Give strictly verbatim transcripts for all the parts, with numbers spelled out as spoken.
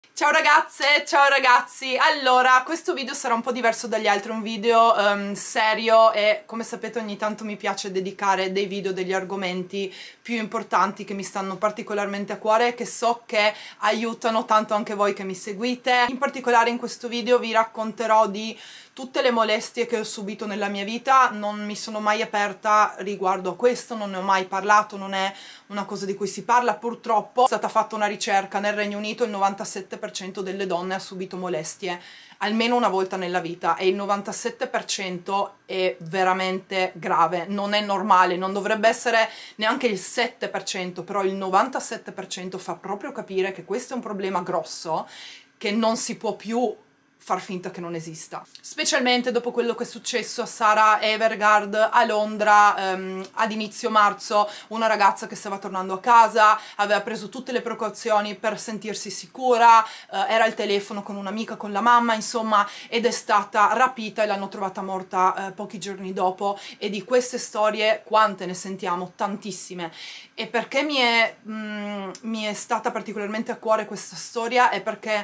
Ciao ragazze, ciao ragazzi. Allora, questo video sarà un po' diverso dagli altri, un video um, serio e come sapete ogni tanto mi piace dedicare dei video degli argomenti più importanti che mi stanno particolarmente a cuore e che so che aiutano tanto anche voi che mi seguite. In particolare in questo video vi racconterò di tutte le molestie che ho subito nella mia vita. Non mi sono mai aperta riguardo a questo, non ne ho mai parlato, non è una cosa di cui si parla purtroppo. È stata fatta una ricerca nel Regno Unito, il novantasette per cento delle donne ha subito molestie almeno una volta nella vita e il novantasette per cento è veramente grave, non è normale, non dovrebbe essere neanche il sette per cento, però il novantasette per cento fa proprio capire che questo è un problema grosso che non si può più far finta che non esista, specialmente dopo quello che è successo a Sarah Everard a Londra ehm, ad inizio marzo. Una ragazza che stava tornando a casa, aveva preso tutte le precauzioni per sentirsi sicura, eh, era al telefono con un'amica, con la mamma, insomma, ed è stata rapita e l'hanno trovata morta eh, pochi giorni dopo. E di queste storie quante ne sentiamo? Tantissime. E perché mi è, mm, mi è stata particolarmente a cuore questa storia è perché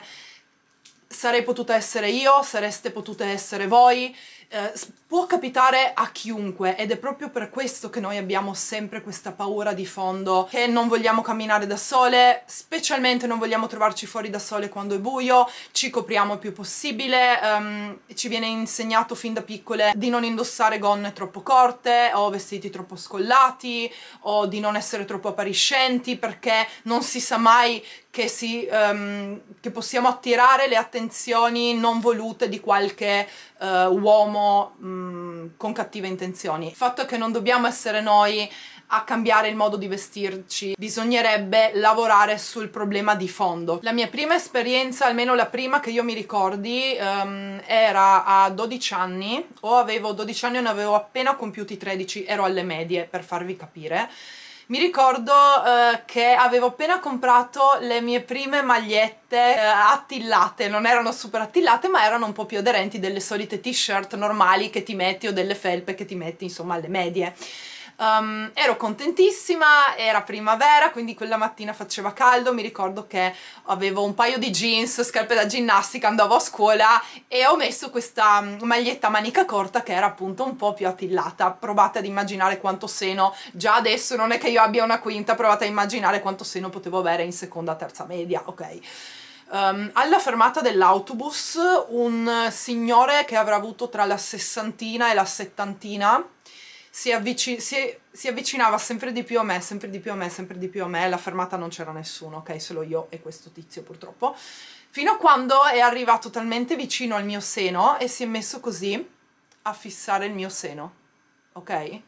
sarei potuta essere io, sareste potute essere voi, eh, può capitare a chiunque ed è proprio per questo che noi abbiamo sempre questa paura di fondo, che non vogliamo camminare da sole, specialmente non vogliamo trovarci fuori da sole quando è buio, ci copriamo il più possibile, um, ci viene insegnato fin da piccole di non indossare gonne troppo corte o vestiti troppo scollati o di non essere troppo appariscenti perché non si sa mai che, si, um, che possiamo attirare le attenzioni non volute di qualche uh, uomo um, con cattive intenzioni. Il fatto è che non dobbiamo essere noi a cambiare il modo di vestirci, bisognerebbe lavorare sul problema di fondo. La mia prima esperienza, almeno la prima che io mi ricordi, um, era a dodici anni, o avevo dodici anni o ne avevo appena compiuti tredici, ero alle medie per farvi capire. Mi ricordo uh, che avevo appena comprato le mie prime magliette uh, attillate, non erano super attillate ma erano un po' più aderenti delle solite t-shirt normali che ti metti o delle felpe che ti metti insomma alle medie. Um, ero contentissima, era primavera, quindi quella mattina faceva caldo, mi ricordo che avevo un paio di jeans, scarpe da ginnastica, andavo a scuola e ho messo questa maglietta a manica corta che era appunto un po' più attillata. Provate ad immaginare quanto seno, già adesso non è che io abbia una quinta, provate a immaginare quanto seno potevo avere in seconda, terza media, ok? Um, alla fermata dell'autobus un signore che avrà avuto tra la sessantina e la settantina Si, avvici si, si avvicinava sempre di più a me, sempre di più a me, sempre di più a me. Alla fermata non c'era nessuno, ok? Solo io e questo tizio purtroppo. Fino a quando è arrivato talmente vicino al mio seno e si è messo così a fissare il mio seno, ok?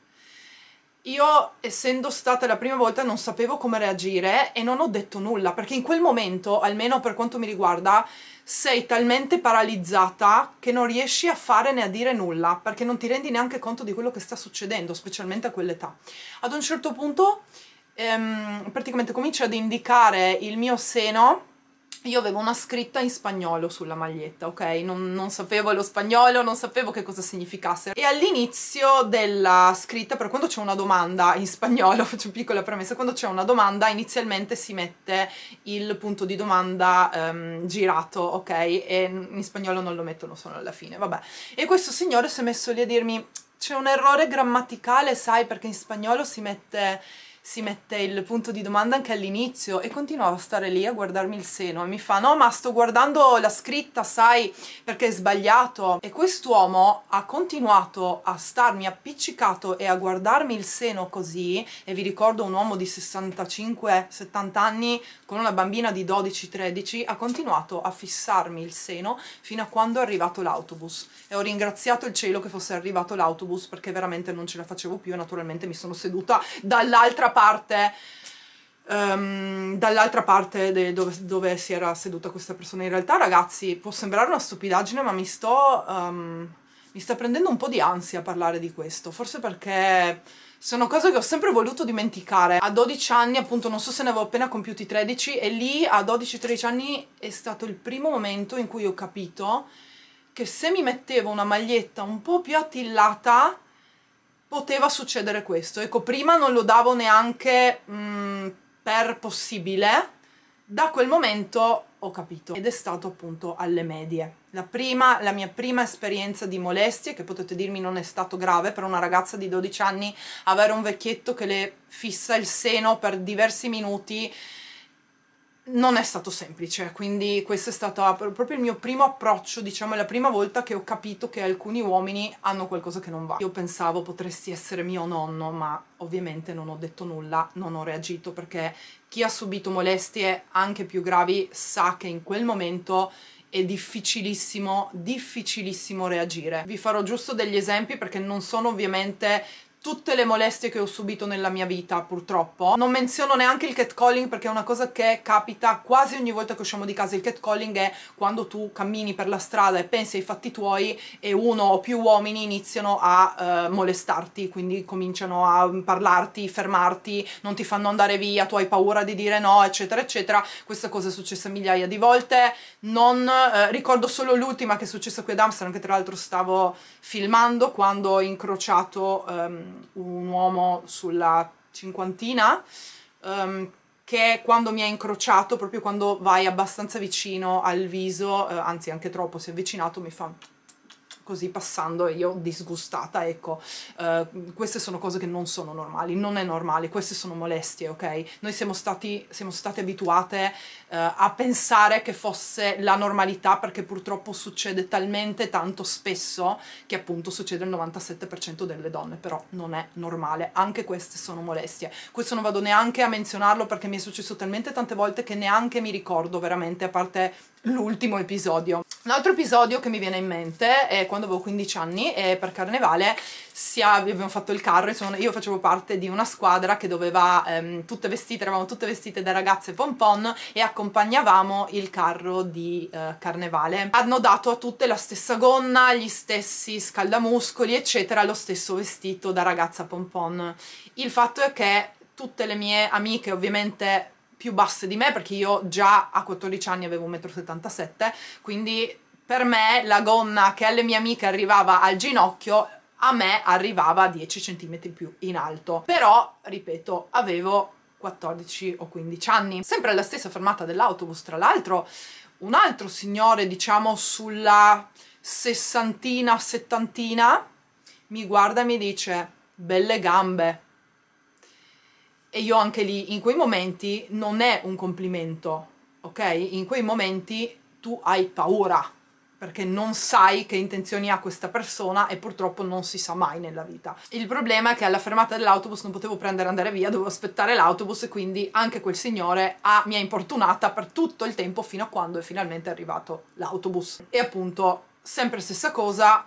Io, essendo stata la prima volta, non sapevo come reagire e non ho detto nulla, perché in quel momento, almeno per quanto mi riguarda, sei talmente paralizzata che non riesci a fare né a dire nulla, perché non ti rendi neanche conto di quello che sta succedendo, specialmente a quell'età. Ad un certo punto, ehm, praticamente comincia ad indicare il mio seno. Io avevo una scritta in spagnolo sulla maglietta, ok? Non, non sapevo lo spagnolo, non sapevo che cosa significasse. E all'inizio della scritta, per quando c'è una domanda in spagnolo, faccio una piccola premessa, quando c'è una domanda inizialmente si mette il punto di domanda um, girato, ok? E in spagnolo non lo mettono solo alla fine, vabbè. E questo signore si è messo lì a dirmi, c'è un errore grammaticale, sai, perché in spagnolo si mette... si mette il punto di domanda anche all'inizio, e continuava a stare lì a guardarmi il seno e mi fa no ma sto guardando la scritta, sai, perché è sbagliato. E quest'uomo ha continuato a starmi appiccicato e a guardarmi il seno così, e vi ricordo un uomo di sessantacinque settanta anni con una bambina di dodici tredici, ha continuato a fissarmi il seno fino a quando è arrivato l'autobus, e ho ringraziato il cielo che fosse arrivato l'autobus perché veramente non ce la facevo più e naturalmente mi sono seduta dall'altra parte um, dall'altra parte dove, dove si era seduta questa persona. In realtà ragazzi può sembrare una stupidaggine ma mi sto um, mi sta prendendo un po' di ansia a parlare di questo, forse perché sono cose che ho sempre voluto dimenticare. A dodici anni, appunto, non so se ne avevo appena compiuti tredici, e lì a dodici tredici anni è stato il primo momento in cui ho capito che se mi mettevo una maglietta un po' più attillata poteva succedere questo. Ecco, prima non lo davo neanche mh, per possibile. Da quel momento ho capito, ed è stato appunto alle medie. La prima, la mia prima esperienza di molestie, che potete dirmi non è stato grave, per una ragazza di dodici anni avere un vecchietto che le fissa il seno per diversi minuti non è stato semplice, quindi questo è stato proprio il mio primo approccio, diciamo, è la prima volta che ho capito che alcuni uomini hanno qualcosa che non va. Io pensavo potresti essere mio nonno, ma ovviamente non ho detto nulla, non ho reagito, perché chi ha subito molestie anche più gravi sa che in quel momento è difficilissimo, difficilissimo reagire. Vi farò giusto degli esempi perché non sono ovviamente tutte le molestie che ho subito nella mia vita, purtroppo. Non menziono neanche il catcalling perché è una cosa che capita quasi ogni volta che usciamo di casa. Il catcalling è quando tu cammini per la strada e pensi ai fatti tuoi e uno o più uomini iniziano a uh, molestarti, quindi cominciano a parlarti, fermarti, non ti fanno andare via, tu hai paura di dire no, eccetera eccetera. Questa cosa è successa migliaia di volte. Non uh, ricordo solo l'ultima che è successa qui ad Amsterdam, che tra l'altro stavo filmando, quando ho incrociato um, un uomo sulla cinquantina, um, che quando mi ha incrociato, proprio quando vai abbastanza vicino al viso, uh, anzi anche troppo, si è avvicinato, mi fa così passando e io disgustata, ecco. Uh, queste sono cose che non sono normali, non è normale, queste sono molestie, ok? Noi siamo stati, siamo state abituate uh, a pensare che fosse la normalità, perché purtroppo succede talmente tanto spesso che appunto succede al novantasette per cento delle donne, però non è normale, anche queste sono molestie. Questo non vado neanche a menzionarlo perché mi è successo talmente tante volte che neanche mi ricordo veramente, a parte l'ultimo episodio. Un altro episodio che mi viene in mente è quando avevo quindici anni e per Carnevale si abbiamo fatto il carro, insomma io facevo parte di una squadra che doveva ehm, tutte vestite, eravamo tutte vestite da ragazze pompon e accompagnavamo il carro di eh, Carnevale. Hanno dato a tutte la stessa gonna, gli stessi scaldamuscoli eccetera, lo stesso vestito da ragazza pompon. Il fatto è che tutte le mie amiche, ovviamente più basse di me, perché io già a quattordici anni avevo un metro e settantasette m, quindi per me la gonna che alle mie amiche arrivava al ginocchio, a me arrivava a dieci centimetri più in alto. Però, ripeto, avevo quattordici o quindici anni. Sempre alla stessa fermata dell'autobus, tra l'altro, un altro signore, diciamo sulla sessantina, settantina, mi guarda e mi dice: belle gambe. E io anche lì, in quei momenti, non è un complimento, ok? In quei momenti tu hai paura, perché non sai che intenzioni ha questa persona e purtroppo non si sa mai nella vita. Il problema è che alla fermata dell'autobus non potevo prendere e andare via, dovevo aspettare l'autobus e quindi anche quel signore ha, mi ha importunata per tutto il tempo fino a quando è finalmente arrivato l'autobus. E appunto, sempre stessa cosa,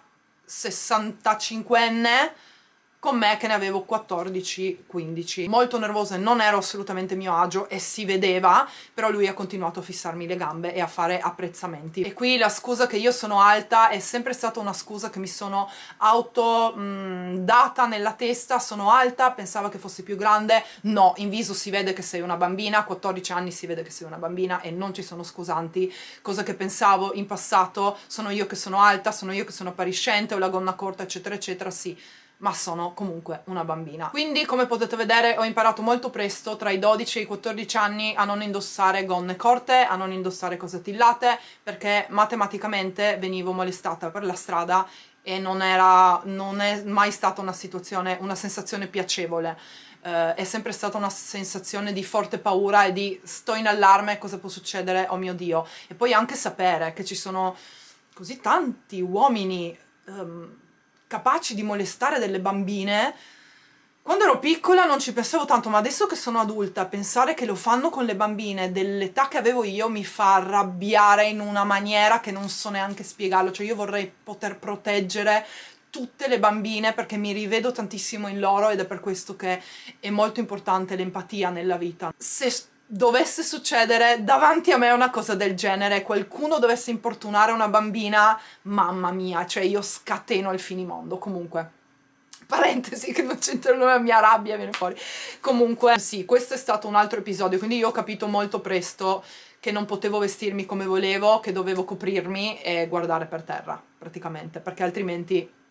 sessantacinquenne, con me che ne avevo quattordici quindici. Molto nervosa e non ero assolutamente a mio agio e si vedeva, però lui ha continuato a fissarmi le gambe e a fare apprezzamenti. E qui la scusa che io sono alta è sempre stata una scusa che mi sono auto mh, data nella testa. Sono alta, pensava che fossi più grande, no, in viso si vede che sei una bambina, a quattordici anni si vede che sei una bambina e non ci sono scusanti. Cosa che pensavo in passato, sono io che sono alta, sono io che sono appariscente, ho la gonna corta eccetera eccetera, sì, ma sono comunque una bambina. Quindi, come potete vedere, ho imparato molto presto, tra i dodici e i quattordici anni, a non indossare gonne corte, a non indossare cose attillate, perché matematicamente venivo molestata per la strada e non era, non è mai stata una situazione, una sensazione piacevole. Uh, è sempre stata una sensazione di forte paura e di sto in allarme, cosa può succedere, oh mio Dio. E poi anche sapere che ci sono così tanti uomini um, capaci di molestare delle bambine. Quando ero piccola non ci pensavo tanto, ma adesso che sono adulta, pensare che lo fanno con le bambine dell'età che avevo io mi fa arrabbiare in una maniera che non so neanche spiegarlo. Cioè io vorrei poter proteggere tutte le bambine perché mi rivedo tantissimo in loro ed è per questo che è molto importante l'empatia nella vita. Se dovesse succedere davanti a me una cosa del genere, qualcuno dovesse importunare una bambina, mamma mia, cioè io scateno al finimondo. Comunque, parentesi che non c'entra la mia rabbia, viene fuori. Comunque sì, questo è stato un altro episodio, quindi io ho capito molto presto che non potevo vestirmi come volevo, che dovevo coprirmi e guardare per terra praticamente, perché altrimenti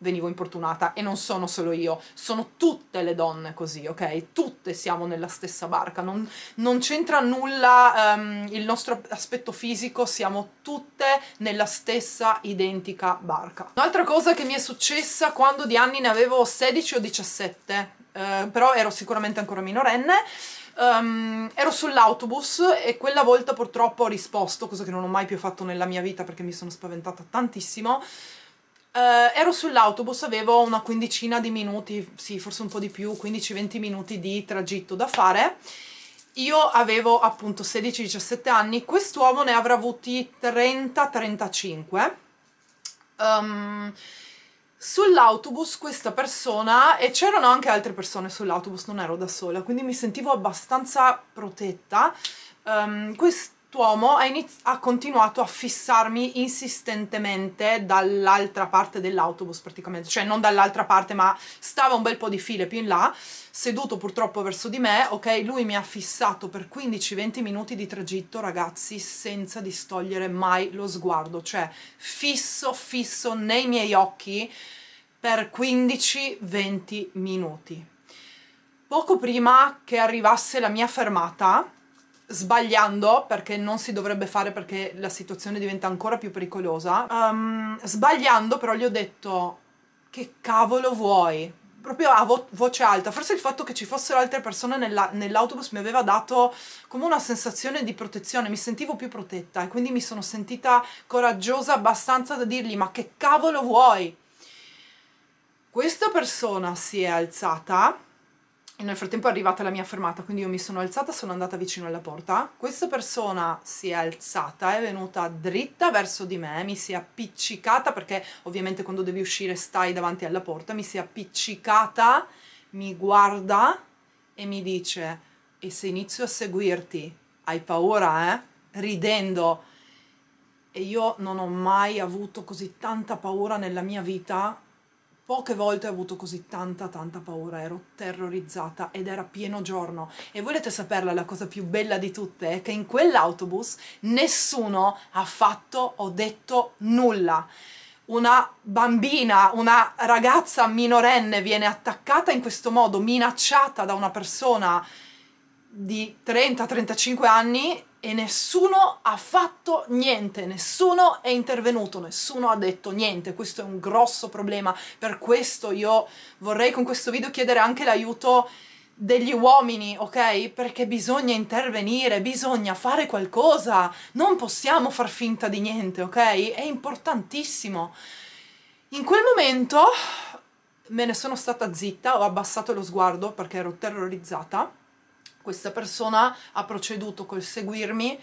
venivo importunata, e non sono solo io, sono tutte le donne così, ok? Tutte siamo nella stessa barca, non, non c'entra nulla um, il nostro aspetto fisico, siamo tutte nella stessa identica barca. Un'altra cosa che mi è successa quando di anni ne avevo sedici o diciassette, uh, però ero sicuramente ancora minorenne. Um, ero sull'autobus e quella volta purtroppo ho risposto, cosa che non ho mai più fatto nella mia vita perché mi sono spaventata tantissimo. Uh, ero sull'autobus, avevo una quindicina di minuti, sì, forse un po' di più, quindici venti minuti di tragitto da fare. Io avevo appunto sedici diciassette anni, quest'uomo ne avrà avuti trenta trentacinque. Um, sull'autobus questa persona, e c'erano anche altre persone sull'autobus, non ero da sola, quindi mi sentivo abbastanza protetta. Um, quest'uomo ha, ha continuato a fissarmi insistentemente dall'altra parte dell'autobus praticamente, cioè non dall'altra parte, ma stava un bel po' di file più in là, seduto purtroppo verso di me, ok? Lui mi ha fissato per quindici venti minuti di tragitto, ragazzi, senza distogliere mai lo sguardo, cioè fisso fisso nei miei occhi per quindici venti minuti. Poco prima che arrivasse la mia fermata, sbagliando, perché non si dovrebbe fare perché la situazione diventa ancora più pericolosa, um, sbagliando però gli ho detto: che cavolo vuoi? Proprio a vo voce alta. Forse il fatto che ci fossero altre persone nell'autobus mi aveva dato come una sensazione di protezione, mi sentivo più protetta e quindi mi sono sentita coraggiosa abbastanza da dirgli: ma che cavolo vuoi? Questa persona si è alzata e nel frattempo è arrivata la mia fermata, quindi io mi sono alzata, sono andata vicino alla porta. Questa persona si è alzata, è venuta dritta verso di me, mi si è appiccicata, perché ovviamente quando devi uscire stai davanti alla porta, mi si è appiccicata, mi guarda e mi dice: e se inizio a seguirti, hai paura, eh? Ridendo. E io non ho mai avuto così tanta paura nella mia vita. Poche volte ho avuto così tanta tanta paura, ero terrorizzata ed era pieno giorno. E volete saperla la cosa più bella di tutte? È che in quell'autobus nessuno ha fatto o detto nulla. Una bambina, una ragazza minorenne viene attaccata in questo modo, minacciata da una persona di trenta trentacinque anni, e nessuno ha fatto niente, nessuno è intervenuto, nessuno ha detto niente. Questo è un grosso problema, per questo io vorrei con questo video chiedere anche l'aiuto degli uomini, ok? Perché bisogna intervenire, bisogna fare qualcosa, non possiamo far finta di niente, ok? È importantissimo. In quel momento me ne sono stata zitta, ho abbassato lo sguardo perché ero terrorizzata. Questa persona ha proceduto col seguirmi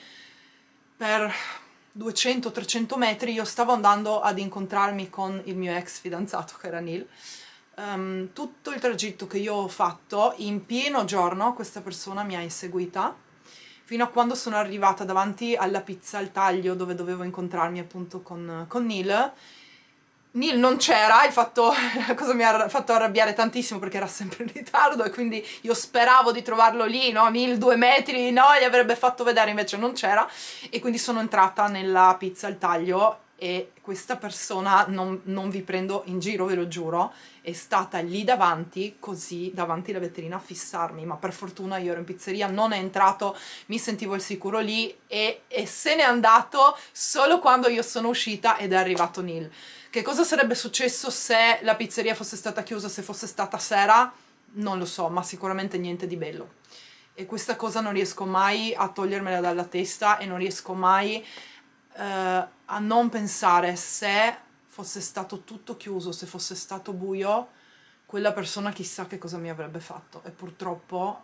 per duecento trecento metri. Io stavo andando ad incontrarmi con il mio ex fidanzato, che era Neil. Um, tutto il tragitto che io ho fatto, in pieno giorno, questa persona mi ha inseguita, fino a quando sono arrivata davanti alla pizza al taglio, dove dovevo incontrarmi appunto con, con Neil. Neil non c'era, il fatto, la cosa mi ha fatto arrabbiare tantissimo perché era sempre in ritardo e quindi io speravo di trovarlo lì, no? Neil due metri, no? Gli avrebbe fatto vedere, invece non c'era, e quindi sono entrata nella pizza al taglio e questa persona, non, non vi prendo in giro, ve lo giuro, è stata lì davanti, così, davanti alla vetrina a fissarmi, ma per fortuna io ero in pizzeria, non è entrato, mi sentivo al sicuro lì e, e se n'è andato solo quando io sono uscita ed è arrivato Neil. Che cosa sarebbe successo se la pizzeria fosse stata chiusa, se fosse stata sera? Non lo so, ma sicuramente niente di bello. E questa cosa non riesco mai a togliermela dalla testa e non riesco mai eh, a non pensare, se fosse stato tutto chiuso, se fosse stato buio, quella persona chissà che cosa mi avrebbe fatto. E purtroppo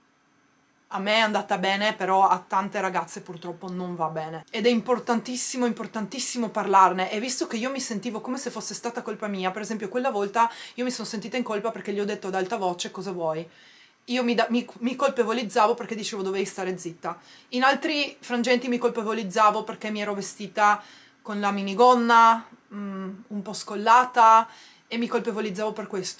a me è andata bene, però a tante ragazze purtroppo non va bene. Ed è importantissimo, importantissimo parlarne. E visto che io mi sentivo come se fosse stata colpa mia, per esempio quella volta io mi sono sentita in colpa perché gli ho detto ad alta voce: cosa vuoi? Io mi, da, mi, mi colpevolizzavo perché dicevo dovevi stare zitta. In altri frangenti mi colpevolizzavo perché mi ero vestita con la minigonna, mm, un po' scollata, e mi colpevolizzavo per questo.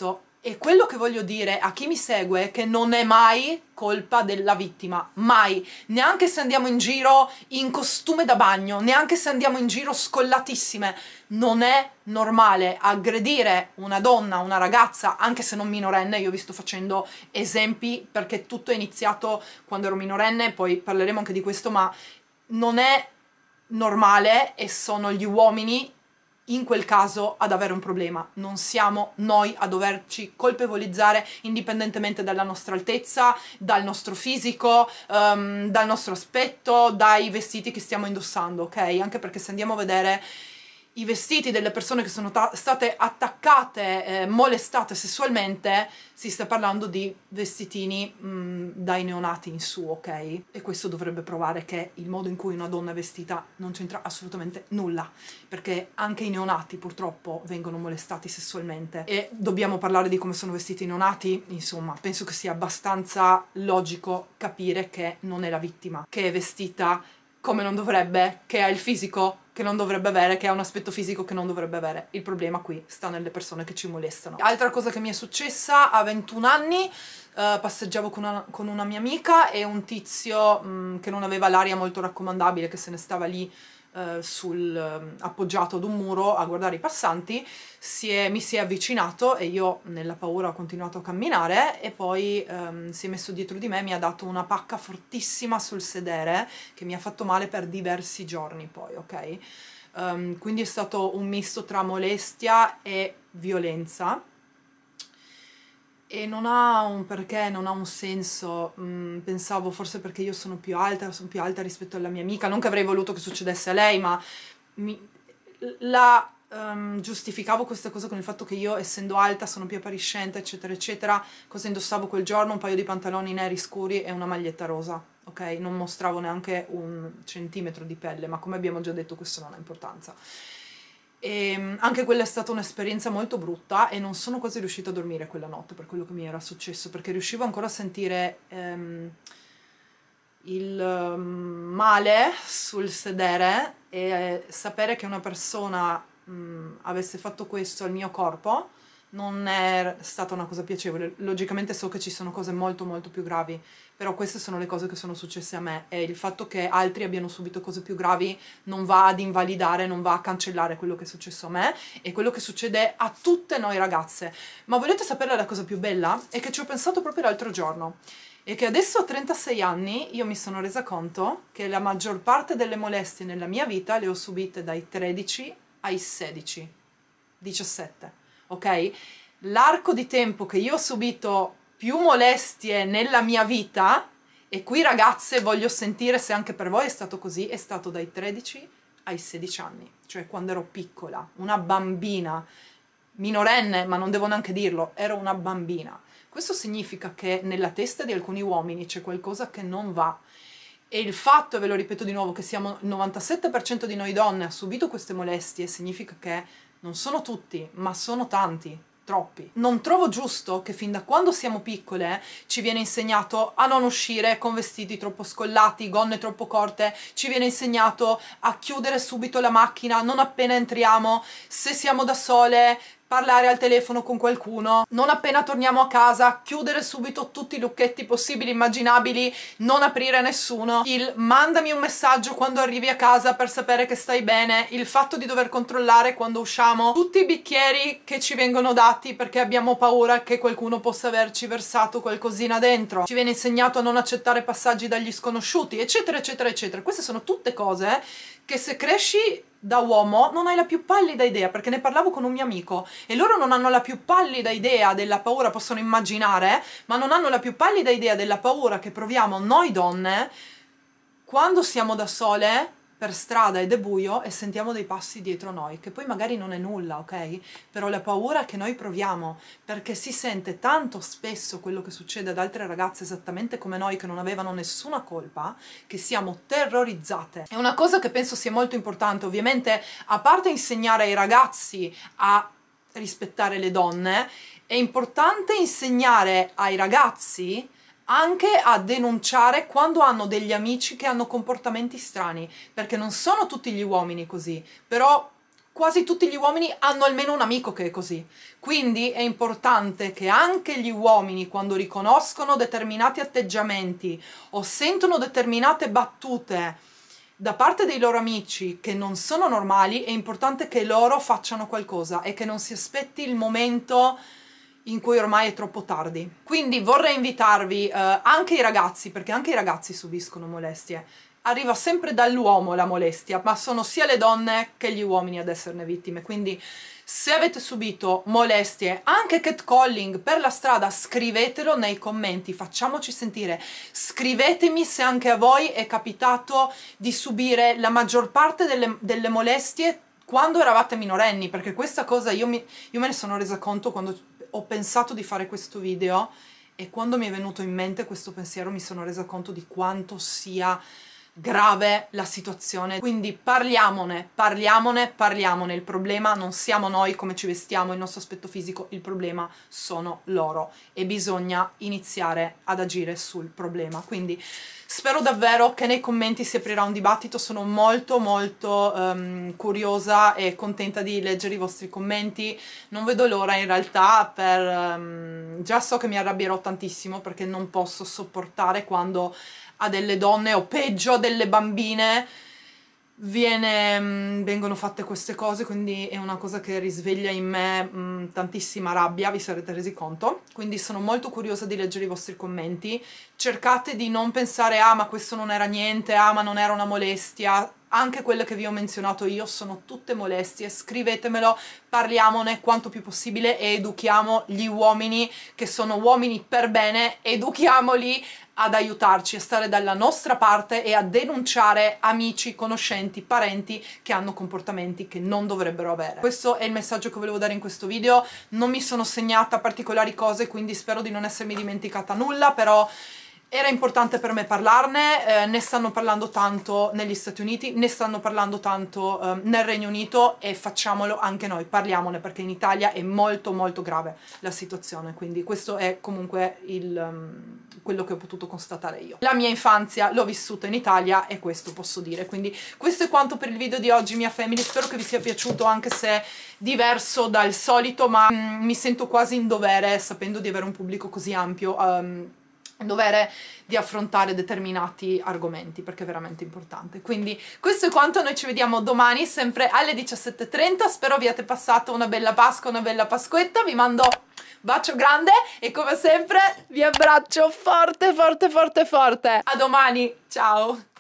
E quello che voglio dire a chi mi segue è che non è mai colpa della vittima, mai, neanche se andiamo in giro in costume da bagno, neanche se andiamo in giro scollatissime, non è normale aggredire una donna, una ragazza, anche se non minorenne. Io vi sto facendo esempi perché tutto è iniziato quando ero minorenne, poi parleremo anche di questo, ma non è normale e sono gli uomini in quel caso ad avere un problema, non siamo noi a doverci colpevolizzare indipendentemente dalla nostra altezza, dal nostro fisico, um, dal nostro aspetto, dai vestiti che stiamo indossando, ok? Anche perché se andiamo a vedere i vestiti delle persone che sono state attaccate, eh, molestate sessualmente, si sta parlando di vestitini mh, dai neonati in su, ok? E questo dovrebbe provare che il modo in cui una donna è vestita non c'entra assolutamente nulla, perché anche i neonati purtroppo vengono molestati sessualmente e dobbiamo parlare di come sono vestiti i neonati. Insomma, penso che sia abbastanza logico capire che non è la vittima che è vestita come non dovrebbe, che ha il fisico che non dovrebbe avere, che ha un aspetto fisico che non dovrebbe avere. Il problema qui sta nelle persone che ci molestano. Altra cosa che mi è successa, a ventuno anni, Uh, passeggiavo con una, con una mia amica e un tizio mh, che non aveva l'aria molto raccomandabile, che se ne stava lì uh, sul, uh, appoggiato ad un muro a guardare i passanti, si è, mi si è avvicinato e io nella paura ho continuato a camminare e poi um, si è messo dietro di me e mi ha dato una pacca fortissima sul sedere che mi ha fatto male per diversi giorni poi, ok? Um, quindi è stato un misto tra molestia e violenza. E non ha un perché, non ha un senso. Mm, pensavo forse perché io sono più alta, sono più alta rispetto alla mia amica, non che avrei voluto che succedesse a lei, ma mi, la um, giustificavo questa cosa con il fatto che io, essendo alta, sono più appariscente, eccetera, eccetera. Cosa indossavo quel giorno? Un paio di pantaloni neri scuri e una maglietta rosa, ok? Non mostravo neanche un centimetro di pelle, ma come abbiamo già detto questo non ha importanza. E anche quella è stata un'esperienza molto brutta e non sono quasi riuscita a dormire quella notte per quello che mi era successo, perché riuscivo ancora a sentire ehm, il um, male sul sedere e eh, sapere che una persona mh, avesse fatto questo al mio corpo non è stata una cosa piacevole. Logicamente so che ci sono cose molto molto più gravi, però queste sono le cose che sono successe a me e il fatto che altri abbiano subito cose più gravi non va ad invalidare, non va a cancellare quello che è successo a me e quello che succede a tutte noi ragazze. Ma volete sapere la cosa più bella? È che ci ho pensato proprio l'altro giorno e che adesso a trentasei anni io mi sono resa conto che la maggior parte delle molestie nella mia vita le ho subite dai tredici ai sedici, diciassette. Ok? L'arco di tempo che io ho subito più molestie nella mia vita, e qui ragazze voglio sentire se anche per voi è stato così, è stato dai tredici ai sedici anni, cioè quando ero piccola, una bambina, minorenne, ma non devo neanche dirlo, ero una bambina. Questo significa che nella testa di alcuni uomini c'è qualcosa che non va. E il fatto, e ve lo ripeto di nuovo, che siamo il novantasette per cento di noi donne ha subito queste molestie, significa che non sono tutti, ma sono tanti, troppi. Non trovo giusto che fin da quando siamo piccole ci viene insegnato a non uscire con vestiti troppo scollati, gonne troppo corte, ci viene insegnato a chiudere subito la macchina non appena entriamo, se siamo da sole, parlare al telefono con qualcuno, non appena torniamo a casa, chiudere subito tutti i lucchetti possibili e immaginabili, non aprire a nessuno, il mandami un messaggio quando arrivi a casa per sapere che stai bene, il fatto di dover controllare quando usciamo tutti i bicchieri che ci vengono dati perché abbiamo paura che qualcuno possa averci versato qualcosina dentro, ci viene insegnato a non accettare passaggi dagli sconosciuti, eccetera eccetera eccetera. Queste sono tutte cose che se cresci da uomo non hai la più pallida idea, perché ne parlavo con un mio amico e loro non hanno la più pallida idea della paura, possono immaginare, ma non hanno la più pallida idea della paura che proviamo noi donne quando siamo da sole per strada ed è buio e sentiamo dei passi dietro noi, che poi magari non è nulla, ok? Però la paura che noi proviamo, perché si sente tanto spesso quello che succede ad altre ragazze esattamente come noi che non avevano nessuna colpa, che siamo terrorizzate. È una cosa che penso sia molto importante, ovviamente, a parte insegnare ai ragazzi a rispettare le donne, è importante insegnare ai ragazzi anche a denunciare quando hanno degli amici che hanno comportamenti strani, perché non sono tutti gli uomini così, però quasi tutti gli uomini hanno almeno un amico che è così. Quindi è importante che anche gli uomini, quando riconoscono determinati atteggiamenti o sentono determinate battute da parte dei loro amici che non sono normali, è importante che loro facciano qualcosa e che non si aspetti il momento in cui ormai è troppo tardi. Quindi vorrei invitarvi, eh, anche i ragazzi, perché anche i ragazzi subiscono molestie, arriva sempre dall'uomo la molestia, ma sono sia le donne che gli uomini ad esserne vittime. Quindi se avete subito molestie, anche catcalling per la strada, scrivetelo nei commenti, facciamoci sentire. Scrivetemi se anche a voi è capitato di subire la maggior parte delle, delle molestie quando eravate minorenni, perché questa cosa io, mi, io me ne sono resa conto quando ho pensato di fare questo video, e quando mi è venuto in mente questo pensiero mi sono resa conto di quanto sia grave la situazione. Quindi parliamone, parliamone, parliamone. Il problema non siamo noi, come ci vestiamo, il nostro aspetto fisico, il problema sono loro e bisogna iniziare ad agire sul problema. Quindi spero davvero che nei commenti si aprirà un dibattito, sono molto molto um, curiosa e contenta di leggere i vostri commenti, non vedo l'ora in realtà, per um, già so che mi arrabbierò tantissimo perché non posso sopportare quando a delle donne o peggio a delle bambine viene, mh, vengono fatte queste cose, quindi è una cosa che risveglia in me mh, tantissima rabbia, vi sarete resi conto. Quindi sono molto curiosa di leggere i vostri commenti, cercate di non pensare ah ma questo non era niente, ah ma non era una molestia. Anche quelle che vi ho menzionato io sono tutte molestie, scrivetemelo, parliamone quanto più possibile e educhiamo gli uomini che sono uomini per bene, educhiamoli ad aiutarci, a stare dalla nostra parte e a denunciare amici, conoscenti, parenti che hanno comportamenti che non dovrebbero avere. Questo è il messaggio che volevo dare in questo video, non mi sono segnata particolari cose, quindi spero di non essermi dimenticata nulla, però era importante per me parlarne, eh, ne stanno parlando tanto negli Stati Uniti, ne stanno parlando tanto eh, nel Regno Unito e facciamolo anche noi, parliamone, perché in Italia è molto molto grave la situazione, quindi questo è comunque il, um, quello che ho potuto constatare io. La mia infanzia l'ho vissuta in Italia e questo posso dire, quindi questo è quanto per il video di oggi, mia family, spero che vi sia piaciuto anche se diverso dal solito, ma mm, mi sento quasi in dovere, sapendo di avere un pubblico così ampio, um, dovere di affrontare determinati argomenti perché è veramente importante. Quindi questo è quanto, noi ci vediamo domani sempre alle diciassette e trenta, spero abbiate passato una bella Pasqua, una bella Pasquetta, vi mando un bacio grande e come sempre vi abbraccio forte forte forte forte. A domani, ciao!